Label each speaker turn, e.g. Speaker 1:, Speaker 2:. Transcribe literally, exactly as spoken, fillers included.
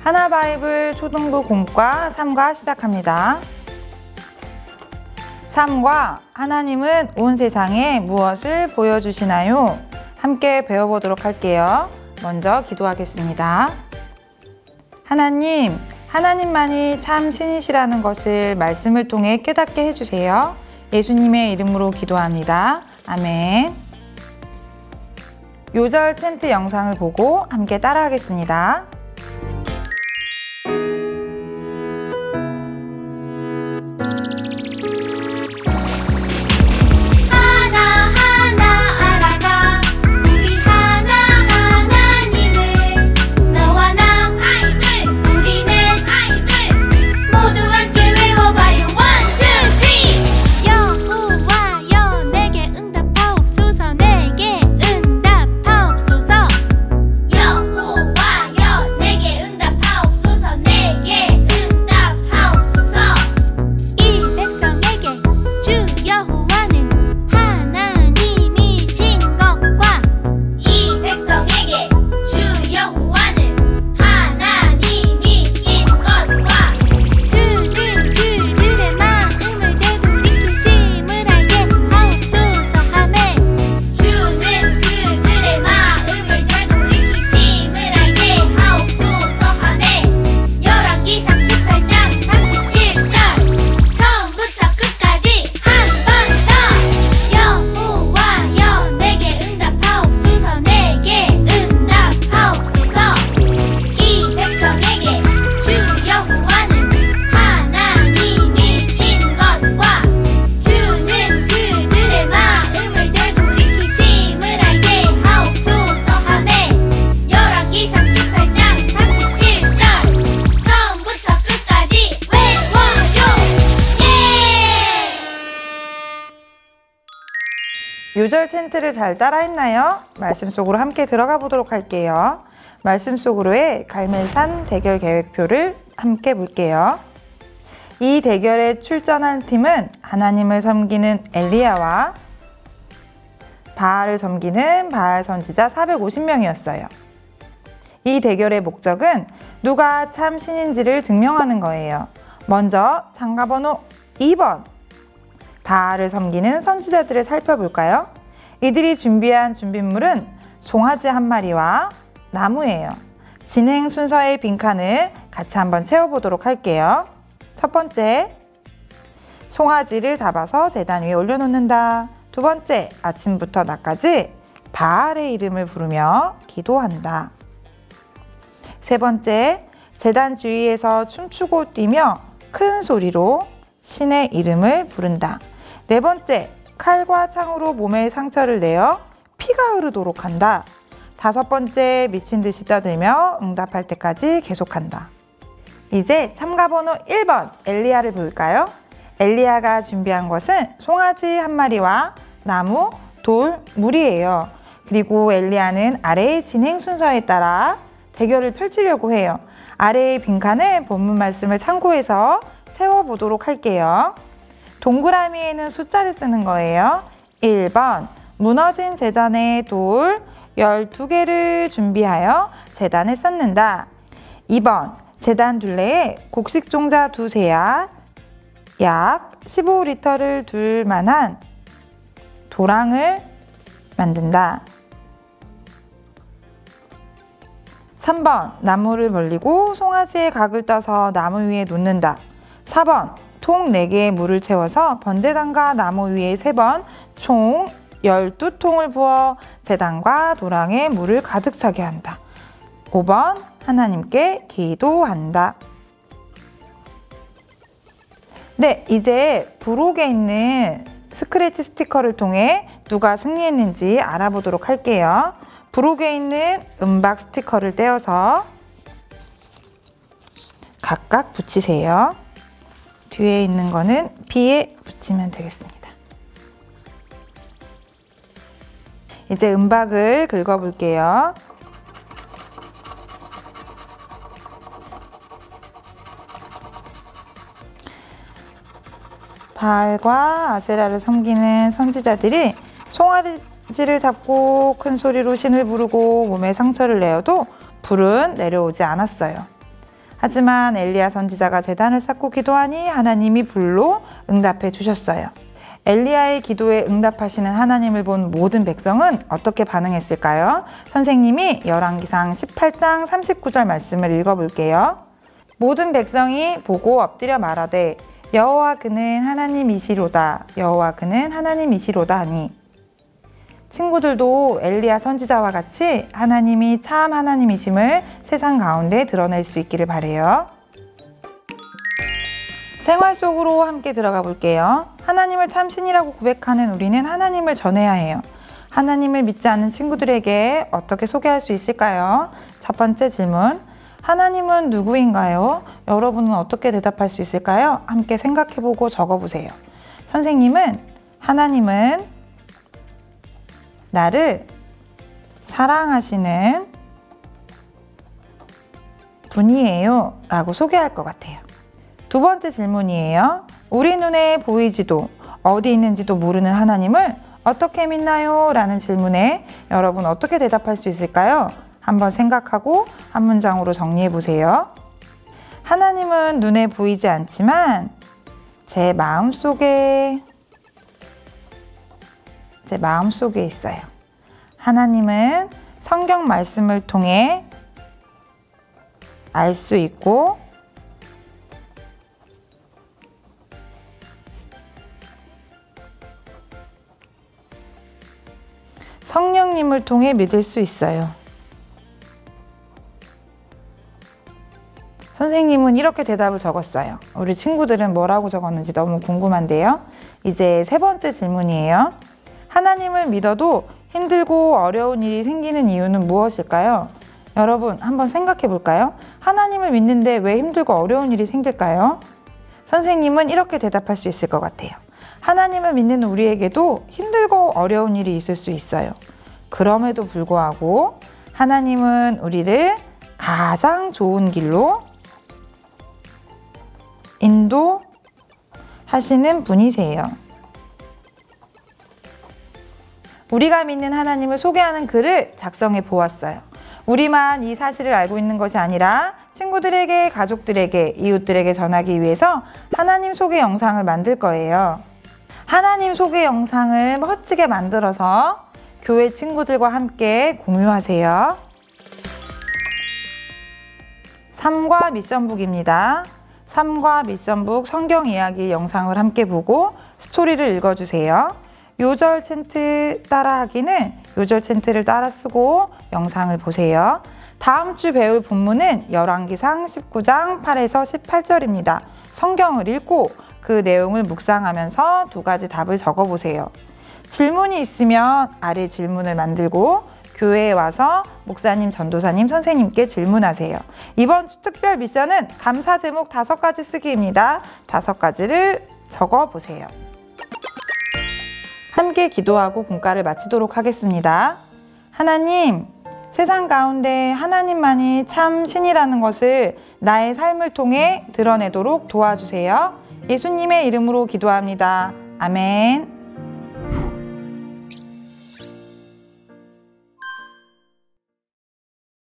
Speaker 1: 하나바이블 초등부 공과 삼과 시작합니다. 삼과 하나님은 온 세상에 무엇을 보여주시나요? 함께 배워보도록 할게요. 먼저 기도하겠습니다. 하나님, 하나님만이 참 신이시라는 것을 말씀을 통해 깨닫게 해주세요. 예수님의 이름으로 기도합니다. 아멘. 요절 챈트 영상을 보고 함께 따라하겠습니다. 요절 챈트를 잘 따라했나요? 말씀 속으로 함께 들어가 보도록 할게요. 말씀 속으로의 갈멜산 대결 계획표를 함께 볼게요. 이 대결에 출전한 팀은 하나님을 섬기는 엘리야와 바알을 섬기는 바알 선지자 사백오십 명이었어요. 이 대결의 목적은 누가 참 신인지를 증명하는 거예요. 먼저 참가번호 이 번 바알을 섬기는 선지자들을 살펴볼까요? 이들이 준비한 준비물은 송아지 한 마리와 나무예요. 진행 순서의 빈칸을 같이 한번 채워보도록 할게요. 첫 번째, 송아지를 잡아서 제단 위에 올려놓는다. 두 번째, 아침부터 낮까지 바알의 이름을 부르며 기도한다. 세 번째, 제단 주위에서 춤추고 뛰며 큰 소리로 신의 이름을 부른다. 네 번째, 칼과 창으로 몸에 상처를 내어 피가 흐르도록 한다. 다섯 번째, 미친 듯이 떠들며 응답할 때까지 계속한다. 이제 참가번호 일 번 엘리야를 볼까요? 엘리야가 준비한 것은 송아지 한 마리와 나무, 돌, 물이에요. 그리고 엘리야는 아래의 진행 순서에 따라 대결을 펼치려고 해요. 아래의 빈칸을 본문 말씀을 참고해서 채워보도록 할게요. 동그라미에는 숫자를 쓰는 거예요. 일 번, 무너진 제단에 돌 열두 개를 준비하여 제단에 쌓는다. 이 번, 제단 둘레에 곡식 종자 두세 알, 약 십오 리터를 둘 만한 도랑을 만든다. 삼 번, 나무를 벌리고 송아지의 각을 떠서 나무 위에 놓는다. 사 번, 통 네 개의 물을 채워서 번제단과 나무 위에 세 번 총 열두 통을 부어 제단과 도랑에 물을 가득 차게 한다. 오 번, 하나님께 기도한다. 네, 이제 부록에 있는 스크래치 스티커를 통해 누가 승리했는지 알아보도록 할게요. 부록에 있는 은박 스티커를 떼어서 각각 붙이세요. 뒤에 있는 거는 B에 붙이면 되겠습니다. 이제 은박을 긁어볼게요. 바알과 아세라를 섬기는 선지자들이 송아지를 잡고 큰 소리로 신을 부르고 몸에 상처를 내어도 불은 내려오지 않았어요. 하지만 엘리야 선지자가 제단을 쌓고 기도하니 하나님이 불로 응답해 주셨어요. 엘리야의 기도에 응답하시는 하나님을 본 모든 백성은 어떻게 반응했을까요? 선생님이 열왕기상 십팔 장 삼십구 절 말씀을 읽어볼게요. 모든 백성이 보고 엎드려 말하되 여호와 그는 하나님이시로다. 여호와 그는 하나님이시로다 하니, 친구들도 엘리야 선지자와 같이 하나님이 참 하나님이심을 세상 가운데 드러낼 수 있기를 바라요. 생활 속으로 함께 들어가 볼게요. 하나님을 참 신이라고 고백하는 우리는 하나님을 전해야 해요. 하나님을 믿지 않는 친구들에게 어떻게 소개할 수 있을까요? 첫 번째 질문, 하나님은 누구인가요? 여러분은 어떻게 대답할 수 있을까요? 함께 생각해보고 적어보세요. 선생님은, 하나님은 나를 사랑하시는 분이에요 라고 소개할 것 같아요. 두 번째 질문이에요. 우리 눈에 보이지도 어디 있는지도 모르는 하나님을 어떻게 믿나요? 라는 질문에 여러분 어떻게 대답할 수 있을까요? 한번 생각하고 한 문장으로 정리해 보세요. 하나님은 눈에 보이지 않지만 제 마음속에 제 마음속에 있어요. 하나님은 성경 말씀을 통해 알 수 있고 성령님을 통해 믿을 수 있어요. 선생님은 이렇게 대답을 적었어요. 우리 친구들은 뭐라고 적었는지 너무 궁금한데요. 이제 세 번째 질문이에요. 하나님을 믿어도 힘들고 어려운 일이 생기는 이유는 무엇일까요? 여러분 한번 생각해 볼까요? 하나님을 믿는데 왜 힘들고 어려운 일이 생길까요? 선생님은 이렇게 대답할 수 있을 것 같아요. 하나님을 믿는 우리에게도 힘들고 어려운 일이 있을 수 있어요. 그럼에도 불구하고 하나님은 우리를 가장 좋은 길로 인도하시는 분이세요. 우리가 믿는 하나님을 소개하는 글을 작성해 보았어요. 우리만 이 사실을 알고 있는 것이 아니라 친구들에게, 가족들에게, 이웃들에게 전하기 위해서 하나님 소개 영상을 만들 거예요. 하나님 소개 영상을 멋지게 만들어서 교회 친구들과 함께 공유하세요. 삶과 미션북입니다. 삶과 미션북 성경 이야기 영상을 함께 보고 스토리를 읽어주세요. 요절 챈트 따라하기는 요절 챈트를 따라 쓰고 영상을 보세요. 다음 주 배울 본문은 열왕기상 십구 장 팔에서 십팔 절입니다. 성경을 읽고 그 내용을 묵상하면서 두 가지 답을 적어보세요. 질문이 있으면 아래 질문을 만들고 교회에 와서 목사님, 전도사님, 선생님께 질문하세요. 이번 주 특별 미션은 감사 제목 다섯 가지 쓰기입니다. 다섯 가지를 적어보세요. 함께 기도하고 공과를 마치도록 하겠습니다. 하나님, 세상 가운데 하나님만이 참 신이라는 것을 나의 삶을 통해 드러내도록 도와주세요. 예수님의 이름으로 기도합니다. 아멘.